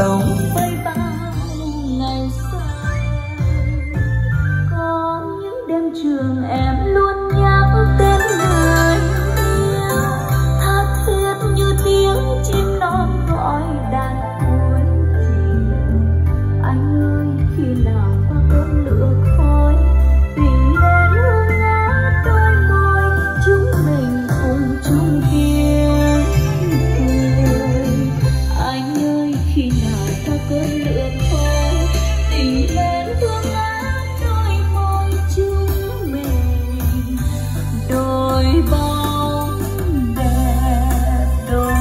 sống với bao ngày xa. Có những đêm trường em luôn nhắc tên người yêu, tha thiết như tiếng chim non gọi đàn cuối chiều. Anh ơi khi nào qua cơn lửa khói tình lên hương ngát đôi môi, chúng mình cùng chung tiếng cười. Anh ơi khi nào qua cơn lửa khói tình lên hương ngát đôi môi, chúng mình đôi bóng đẹp đôi.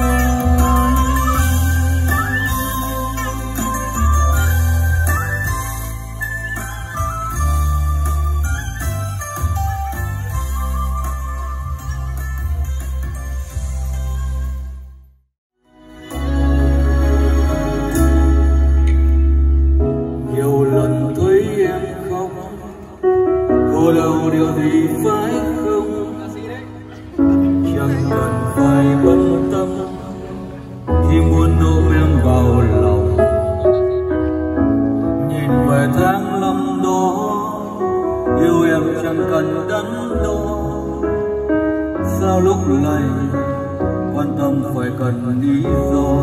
Nhiều lần thấy em khóc, cô đâu điều gì phải không? Chẳng cần phải bận tâm khi muốn ôm em vào lòng. Nhìn về tháng năm đó, yêu em chẳng cần đắn đo. Sao lúc này quan tâm phải cần lý do?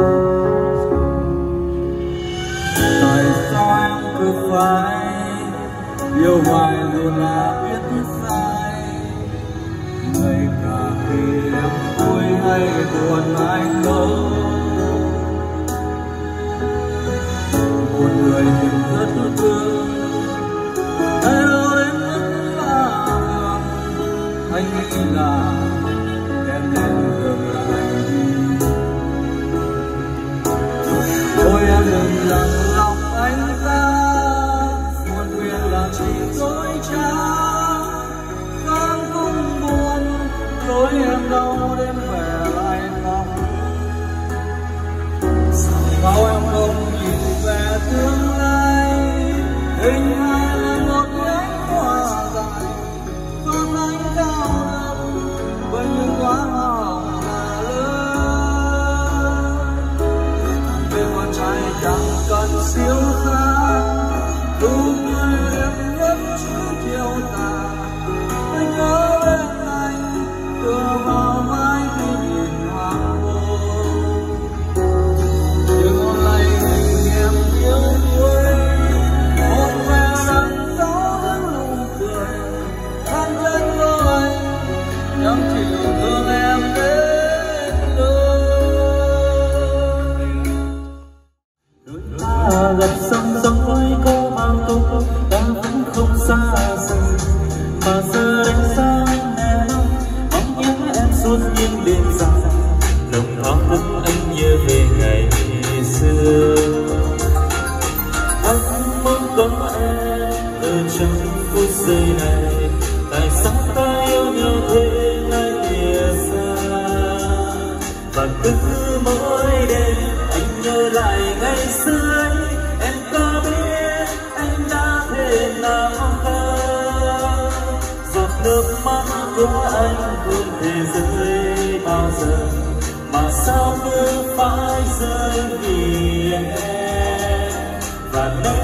Tại sao em cứ phải yêu hoài dù là biết sai? Ngay cả khi em vui hay buồn anh đâu, một người mình rất thương. Hello em rất là buồn, anh nghĩ là em nên dừng lại đi. Thôi em đừng lặng lòng anh ta, buồn phiền là chỉ dối trá. Càng cũng buồn, dối em đâu đêm về lại lòng. Sao em không nhìn về tương lai? Hình hài là một cánh hoa dài, phương anh cao lắm với những quả hồng là lớn. Bên con trai chẳng cần siêu sang, đủ người đẹp nhất chữ kiêu tà. Anh nhớ bên anh tựa vào vai khi nhìn hoàng hôn. Nhưng hôm nay mình em yêu đuối, một vẻ đằng gió vẫn nụ cười. Than chân rồi chẳng chịu thương em đến nơi. Ta gặp sông sông với cô mang tôi, ta vẫn không xa rời. Mà giờ đánh xa em mong nhớ em suốt những đêm dài. Lòng thao thức anh nhớ về ngày xưa. Anh muốn có em ở trong phút giây này. Tại sao ta yêu nhau thế này lìa xa? Và cứ mỗi đêm anh nhớ lại ngày xưa ấy. Em có biết anh đã thế nào không? Giọt nước mắt của anh không thể rơi bao giờ, mà sao cứ phải rơi vì em. Và